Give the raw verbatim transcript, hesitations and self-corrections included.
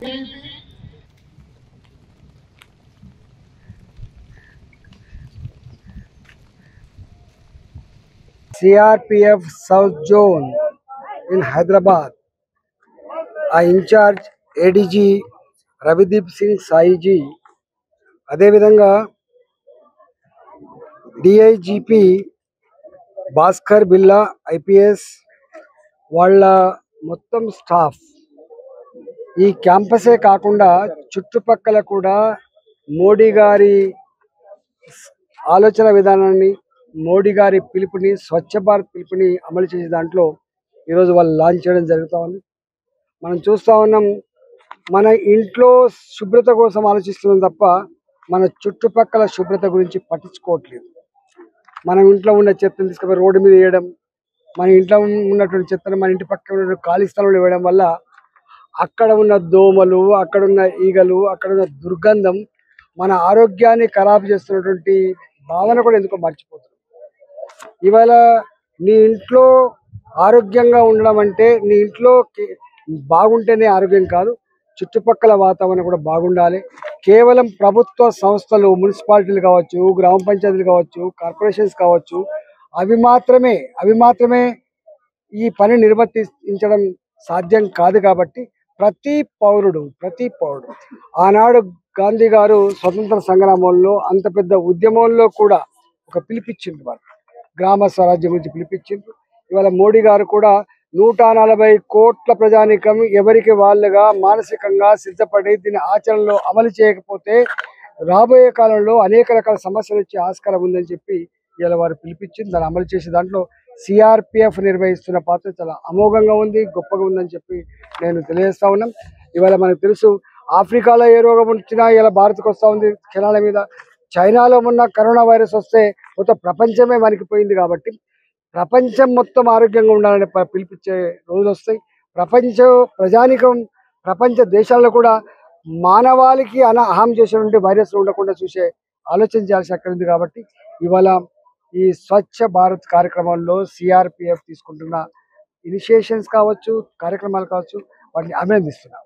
C R P F South Zone in Hyderabad. ఆ incharge ADG Ravideep Singh Saiji, అదేవిధంగా DIGP Bhaskar బిల్లా IPS వాళ్ళ మొత్తం స్టాఫ్ ఈ క్యాంపసే కాకుండా చుట్టుపక్కల కూడా మోడీ గారి ఆలోచన విధానాన్ని, మోడీ గారి పిలుపుని, స్వచ్ఛ భారత్ పిలుపుని అమలు చేసే దాంట్లో ఈరోజు వాళ్ళు లాంచ్ చేయడం జరుగుతూ ఉంది. మనం చూస్తూ ఉన్నాం, మన ఇంట్లో శుభ్రత కోసం ఆలోచిస్తున్నాం తప్ప మన చుట్టుపక్కల శుభ్రత గురించి పట్టించుకోవట్లేదు. మనం ఇంట్లో ఉన్న చెత్తను తీసుకుపోయి రోడ్డు మీద వేయడం, మన ఇంట్లో ఉన్నటువంటి చెత్తను మన ఇంటి పక్కన ఉన్న ఖాళీ స్థలంలో వేయడం వల్ల అక్కడ ఉన్న దోమలు, అక్కడ ఉన్న ఈగలు, అక్కడ ఉన్న దుర్గంధం మన ఆరోగ్యాన్ని ఖరాబు చేస్తున్నటువంటి భావన కూడా ఎందుకో మర్చిపోతుంది. ఇవాళ నీ ఇంట్లో ఆరోగ్యంగా ఉండడం అంటే నీ ఇంట్లో బాగుంటేనే ఆరోగ్యం కాదు, చుట్టుపక్కల వాతావరణం కూడా బాగుండాలి. కేవలం ప్రభుత్వ సంస్థలు, మున్సిపాలిటీలు కావచ్చు, గ్రామ పంచాయతీలు కావచ్చు, కార్పొరేషన్స్ కావచ్చు, అవి మాత్రమే అవి మాత్రమే ఈ పని నిర్వర్తించడం సాధ్యం కాదు. కాబట్టి ప్రతి పౌరుడు ప్రతి పౌరుడు ఆనాడు గాంధీ గారు స్వతంత్ర సంగ్రామంలో అంత పెద్ద ఉద్యమంలో కూడా ఒక పిలిపించింది, వాళ్ళు గ్రామ స్వరాజ్యం గురించి పిలిపించింది. ఇవాళ మోడీ గారు కూడా నూట నలభై కోట్ల ప్రజానీకం ఎవరికి వాళ్ళుగా మానసికంగా సిద్ధపడి దీని ఆచరణలో అమలు చేయకపోతే రాబోయే కాలంలో అనేక రకాల సమస్యలు వచ్చే ఆస్కారం ఉందని చెప్పి ఇలా వారు పిలిపించింది. దాన్ని అమలు చేసే దాంట్లో సిఆర్పిఎఫ్ నిర్వహిస్తున్న పాత్ర చాలా అమోఘంగా ఉంది, గొప్పగా ఉందని చెప్పి నేను తెలియజేస్తా ఉన్నాం. ఇవాళ మనకు తెలుసు, ఆఫ్రికాలో ఏ రోగం వచ్చినా ఇలా భారత్కు వస్తూ ఉంది క్షణాల మీద. చైనాలో ఉన్న కరోనా వైరస్ వస్తే మొత్తం ప్రపంచమే వణికిపోయింది. కాబట్టి ప్రపంచం మొత్తం ఆరోగ్యంగా ఉండాలని పిలిపించే రోజులు వస్తాయి. ప్రపంచ ప్రజానికం ప్రపంచ దేశాల్లో కూడా మానవాళికి అన హామ్ చేసేటువంటి వైరస్ ఉండకుండా చూసే ఆలోచన చేయాల్సి అక్కడ ఉంది. కాబట్టి ఇవాళ ఈ స్వచ్ఛ భారత్ కార్యక్రమంలో సిఆర్పిఎఫ్ తీసుకుంటున్న ఇనిషియేషన్స్ కావచ్చు, కార్యక్రమాలు కావచ్చు, వాటిని అభినందిస్తున్నాం.